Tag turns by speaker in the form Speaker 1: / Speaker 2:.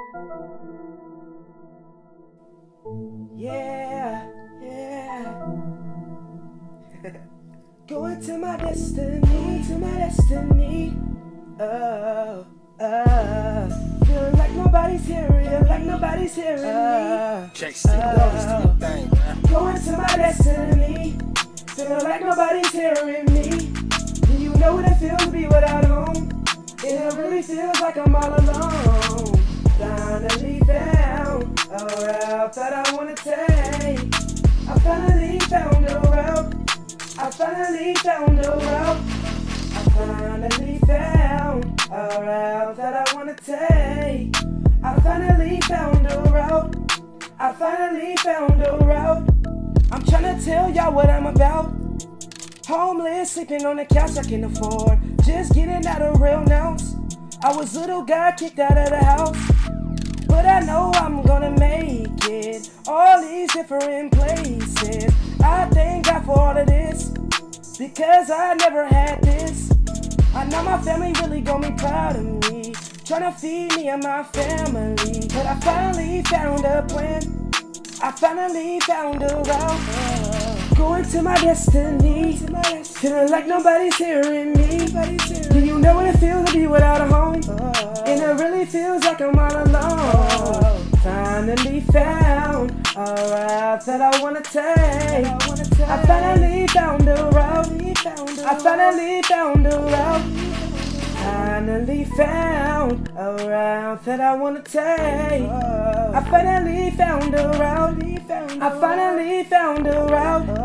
Speaker 1: Yeah, yeah. Going to my destiny, to my destiny. Oh, feeling like nobody's hearing, like nobody's hearing me. Going to my destiny, feeling like nobody's hearing me. Do you know what it feels to be without home? It really feels like I'm all alone. Finally found a route that I wanna take. I finally found a route. I finally found a route. I finally found a route that I wanna take. I finally found a route. I finally found a route. I'm tryna tell y'all what I'm about. Homeless, sleeping on the couch I can afford. Just getting out of real nouns. I was little guy kicked out of the house, but I know I'm gonna make it. All these different places. I thank God for all of this, because I never had this. I know my family really gonna be proud of me, tryna feed me and my family. But I finally found a plan. I finally found a route. Going to my destiny, feeling like nobody's hearing me. Do you know what it feels to be without a home? And it really feels like I'm all alone. Finally found a route that I wanna take. I finally found a route. I finally found a route. Finally found a route that I wanna take. I finally found a route. I finally found a route.